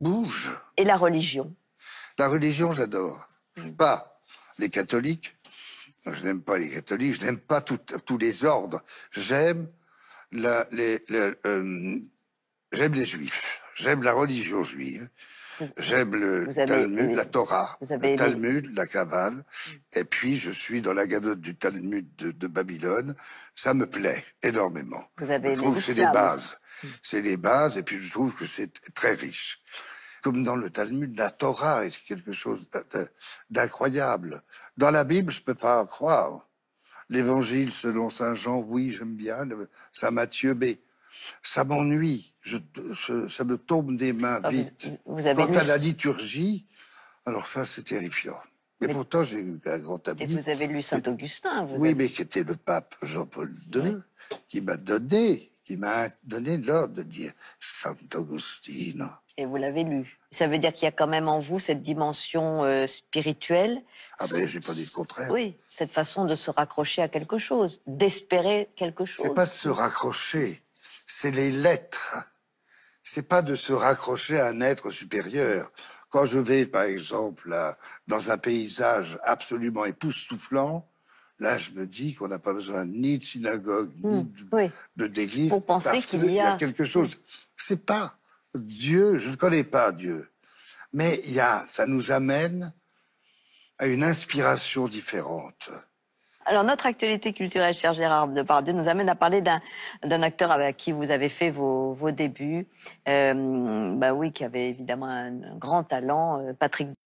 bouge. Et la religion? La religion, j'adore. Pas les catholiques. Je n'aime pas les catholiques. Je n'aime pas tous les ordres. J'aime j'aime les juifs. J'aime la religion juive. J'aime le Talmud, la Torah, le Talmud, la Kabbale. Et puis, je suis dans la galotte du Talmud de Babylone. Ça me plaît énormément. Je trouve que c'est les bases. C'est les bases, et puis je trouve que c'est très riche. Comme dans le Talmud, la Torah est quelque chose d'incroyable. Dans la Bible, je peux pas en croire. L'évangile selon Saint Jean, oui, j'aime bien. Saint Matthieu, mais ça m'ennuie. Ça me tombe des mains vite. Quant à la liturgie, alors ça, c'est terrifiant. Mais pourtant, j'ai eu un grand ami. Et vous avez lu Saint-Augustin. Oui, mais qui était le pape Jean-Paul II, qui m'a donné l'ordre de dire Saint-Augustine. Et vous l'avez lu. Ça veut dire qu'il y a quand même en vous cette dimension spirituelle. Ah ben, j'ai pas dit le contraire. Oui, cette façon de se raccrocher à quelque chose, d'espérer quelque chose. C'est pas de se raccrocher, c'est les lettres. C'est pas de se raccrocher à un être supérieur. Quand je vais, par exemple, dans un paysage absolument époustouflant, là, je me dis qu'on n'a pas besoin ni de synagogue, ni d'église. Pour penser qu'il y a quelque chose. C'est pas Dieu, je ne connais pas Dieu. Mais ça nous amène à une inspiration différente. Alors, notre actualité culturelle, cher Gérard Depardieu, nous amène à parler d'un acteur avec qui vous avez fait vos débuts. Bah oui, qui avait évidemment un grand talent, Patrick